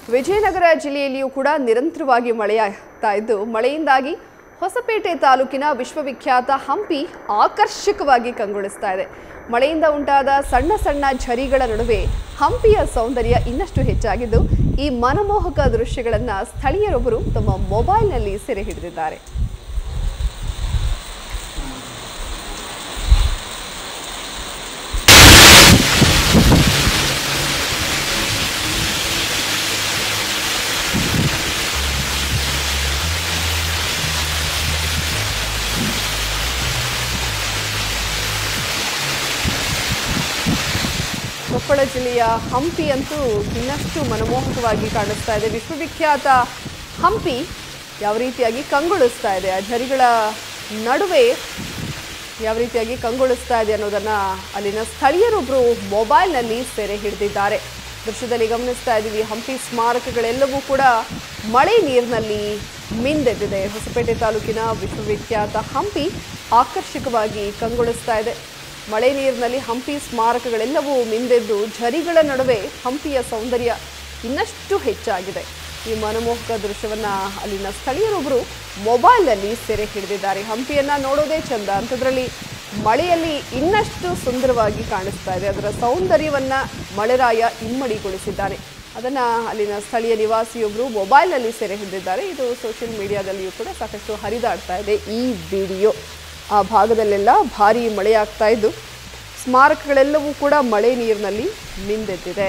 ವಿಜಯನಗರ ಜಿಲ್ಲೆಯಲ್ಲಿಯೂ ಕೂಡ ನಿರಂತರವಾಗಿ ಮಳೆಯಾಗ್ತಾ ಇದ್ದು ಮಳೆಯಿಂದಾಗಿ ಹೊಸಪೇಟೆ ತಾಲೂಕಿನ ವಿಶ್ವವಿಖ್ಯಾತ ಹಂಪಿ ಆಕರ್ಷಕವಾಗಿ ಕಂಗೊಳಿಸ್ತಾ ಇದೆ. ಮಳೆಯಿಂದ ಉಂಟಾದ ಸಣ್ಣ ಸಣ್ಣ ಝರಿಗಳ ನಡುವೆ ಹಂಪಿಯ ಸೌಂದರ್ಯ ಇನ್ನಷ್ಟು ಹೆಚ್ಚಾಗಿದ್ದು ಈ ಮನಮೋಹಕ ದೃಶ್ಯಗಳನ್ನು ಸ್ಥಳೀಯರೊಬ್ಬರು ತಮ್ಮ ಮೊಬೈಲ್ನಲ್ಲಿ ಸೆರೆ ಹಿಡಿದಿದ್ದಾರೆ. ಕೊಪ್ಪಳ ಜಿಲ್ಲೆಯ ಹಂಪಿ ಅಂತೂ ಇನ್ನಷ್ಟು ಮನಮೋಹಕವಾಗಿ ಕಾಣಿಸ್ತಾ ಇದೆ. ವಿಶ್ವವಿಖ್ಯಾತ ಹಂಪಿ ಯಾವ ರೀತಿಯಾಗಿ ಕಂಗೊಳಿಸ್ತಾ ಇದೆ, ಆ ಝರಿಗಳ ನಡುವೆ ಯಾವ ರೀತಿಯಾಗಿ ಕಂಗೊಳಿಸ್ತಾ ಇದೆ ಅನ್ನೋದನ್ನು ಅಲ್ಲಿನ ಸ್ಥಳೀಯರೊಬ್ಬರು ಮೊಬೈಲ್ನಲ್ಲಿ ಸೆರೆ ಹಿಡಿದಿದ್ದಾರೆ. ದೃಶ್ಯದಲ್ಲಿ ಗಮನಿಸ್ತಾ ಇದ್ದೀವಿ, ಹಂಪಿ ಸ್ಮಾರಕಗಳೆಲ್ಲವೂ ಕೂಡ ಮಳೆ ನೀರಿನಲ್ಲಿ ಮಿಂದೆದ್ದಿದೆ. ಹೊಸಪೇಟೆ ತಾಲೂಕಿನ ವಿಶ್ವವಿಖ್ಯಾತ ಹಂಪಿ ಆಕರ್ಷಕವಾಗಿ ಕಂಗೊಳಿಸ್ತಾ ಇದೆ. ಮಳೆ ನೀರಿನಲ್ಲಿ ಹಂಪಿ ಸ್ಮಾರಕಗಳೆಲ್ಲವೂ ಮಿಂದೆದ್ದು ಝರಿಗಳ ನಡುವೆ ಹಂಪಿಯ ಸೌಂದರ್ಯ ಇನ್ನಷ್ಟು ಹೆಚ್ಚಾಗಿದೆ. ಈ ಮನಮೋಹಕ ದೃಶ್ಯವನ್ನು ಅಲ್ಲಿನ ಸ್ಥಳೀಯರೊಬ್ಬರು ಮೊಬೈಲ್ನಲ್ಲಿ ಸೆರೆ ಹಿಡಿದಿದ್ದಾರೆ. ಹಂಪಿಯನ್ನು ನೋಡೋದೇ ಚಂದ, ಅಂಥದ್ರಲ್ಲಿ ಮಳೆಯಲ್ಲಿ ಇನ್ನಷ್ಟು ಸುಂದರವಾಗಿ ಕಾಣಿಸ್ತಾ ಇದೆ. ಅದರ ಸೌಂದರ್ಯವನ್ನು ಮಳೆರಾಯ ಇಮ್ಮಡಿಗೊಳಿಸಿದ್ದಾನೆ. ಅದನ್ನು ಅಲ್ಲಿನ ಸ್ಥಳೀಯ ನಿವಾಸಿಯೊಬ್ಬರು ಮೊಬೈಲ್ನಲ್ಲಿ ಸೆರೆ ಹಿಡಿದಿದ್ದಾರೆ. ಇದು ಸೋಷಿಯಲ್ ಮೀಡಿಯಾದಲ್ಲಿಯೂ ಕೂಡ ಸಾಕಷ್ಟು ಹರಿದಾಡ್ತಾ ಇದೆ ಈ ವಿಡಿಯೋ. ಆ ಭಾಗದಲ್ಲೆಲ್ಲ ಭಾರೀ ಮಳೆಯಾಗ್ತಾ ಇದ್ದು ಸ್ಮಾರಕಗಳೆಲ್ಲವೂ ಕೂಡ ಮಳೆ ನೀರಿನಲ್ಲಿ ಮಿಂದೆದ್ದಿದೆ.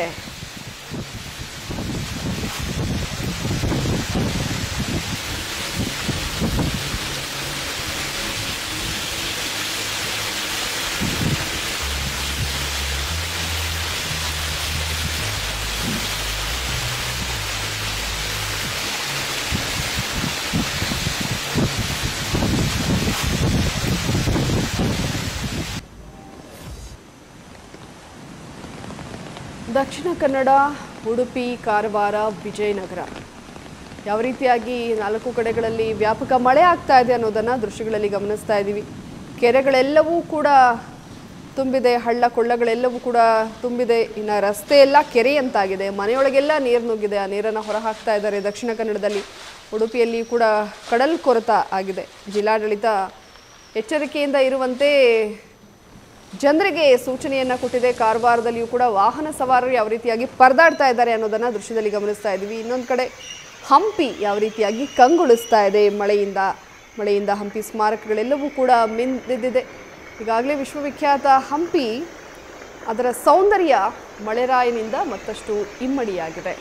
ದಕ್ಷಿಣ ಕನ್ನಡ, ಉಡುಪಿ, ಕಾರವಾರ, ವಿಜಯನಗರ ಯಾವ ರೀತಿಯಾಗಿ 4 ಕಡೆಗಳಲ್ಲಿ ವ್ಯಾಪಕ ಮಳೆ ಆಗ್ತಾ ಇದೆ ಅನ್ನೋದನ್ನು ದೃಶ್ಯಗಳಲ್ಲಿ ಗಮನಿಸ್ತಾ ಇದ್ದೀವಿ. ಕೆರೆಗಳೆಲ್ಲವೂ ಕೂಡ ತುಂಬಿದೆ, ಹಳ್ಳ ಕೊಳ್ಳಗಳೆಲ್ಲವೂ ಕೂಡ ತುಂಬಿದೆ. ಇನ್ನು ರಸ್ತೆ ಎಲ್ಲ ಕೆರೆಯಂತಾಗಿದೆ, ಮನೆಯೊಳಗೆಲ್ಲ ನೀರು ನುಗ್ಗಿದೆ. ಆ ನೀರನ್ನು ಹೊರಹಾಕ್ತಾ ಇದ್ದಾರೆ. ದಕ್ಷಿಣ ಕನ್ನಡದಲ್ಲಿ, ಉಡುಪಿಯಲ್ಲಿ ಕೂಡ ಕಡಲ್ ಕೊರೆತ ಆಗಿದೆ. ಜಿಲ್ಲಾಡಳಿತ ಎಚ್ಚರಿಕೆಯಿಂದ ಇರುವಂತೆ ಜನರಿಗೆ ಸೂಚನೆಯನ್ನು ಕೊಟ್ಟಿದೆ. ಕಾರವಾರದಲ್ಲಿಯೂ ಕೂಡ ವಾಹನ ಸವಾರರು ಯಾವ ರೀತಿಯಾಗಿ ಪರದಾಡ್ತಾ ಇದ್ದಾರೆ ಅನ್ನೋದನ್ನು ದೃಶ್ಯದಲ್ಲಿ ಗಮನಿಸ್ತಾ ಇದ್ದೀವಿ. ಇನ್ನೊಂದು ಕಡೆ ಹಂಪಿ ಯಾವ ರೀತಿಯಾಗಿ ಕಂಗೊಳಿಸ್ತಾ ಇದೆ ಮಳೆಯಿಂದ ಹಂಪಿ ಸ್ಮಾರಕಗಳೆಲ್ಲವೂ ಕೂಡ ಮಿಂದೆದ್ದಿದೆ. ಈಗಾಗಲೇ ವಿಶ್ವವಿಖ್ಯಾತ ಹಂಪಿ ಅದರ ಸೌಂದರ್ಯ ಮಳೆರಾಯನಿಂದ ಮತ್ತಷ್ಟು ಇಮ್ಮಡಿಯಾಗಿದೆ.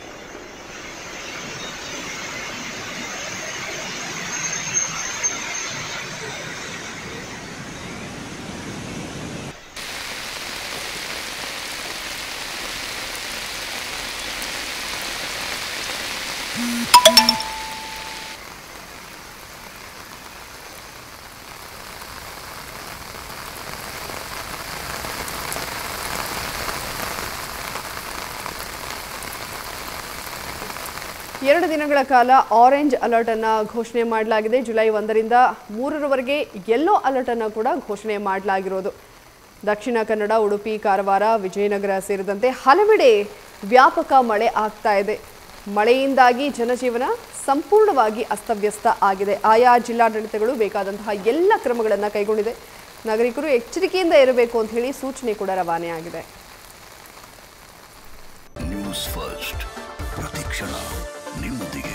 ಎರಡು ದಿನಗಳ ಕಾಲ ಆರೆಂಜ್ ಅಲರ್ಟ್ ಅನ್ನು ಘೋಷಣೆ ಮಾಡಲಾಗಿದೆ. ಜುಲೈ 1ರಿಂದ 3ರವರೆಗೆ ಯೆಲ್ಲೋ ಅಲರ್ಟ್ ಅನ್ನು ಕೂಡ ಘೋಷಣೆ ಮಾಡಲಾಗಿರೋದು. ದಕ್ಷಿಣ ಕನ್ನಡ, ಉಡುಪಿ, ಕಾರವಾರ, ವಿಜಯನಗರ ಸೇರಿದಂತೆ ಹಲವೆಡೆ ವ್ಯಾಪಕ ಮಳೆ ಆಗ್ತಾ ಇದೆ. ಮಳೆಯಿಂದಾಗಿ ಜನಜೀವನ ಸಂಪೂರ್ಣವಾಗಿ ಅಸ್ತವ್ಯಸ್ತ ಆಗಿದೆ. ಆಯಾ ಜಿಲ್ಲಾಡಳಿತಗಳು ಬೇಕಾದಂತಹ ಎಲ್ಲ ಕ್ರಮಗಳನ್ನು ಕೈಗೊಂಡಿದೆ. ನಾಗರಿಕರು ಎಚ್ಚರಿಕೆಯಿಂದ ಇರಬೇಕು ಅಂತ ಹೇಳಿ ಸೂಚನೆ ಕೂಡ ರವಾನೆ ಆಗಿದೆ. ನ್ಯೂಸ್ ಫಸ್ಟ್ ಪ್ರತಿಕ್ಷಣ ನಿಮ್ಮೊಂದಿಗೆ.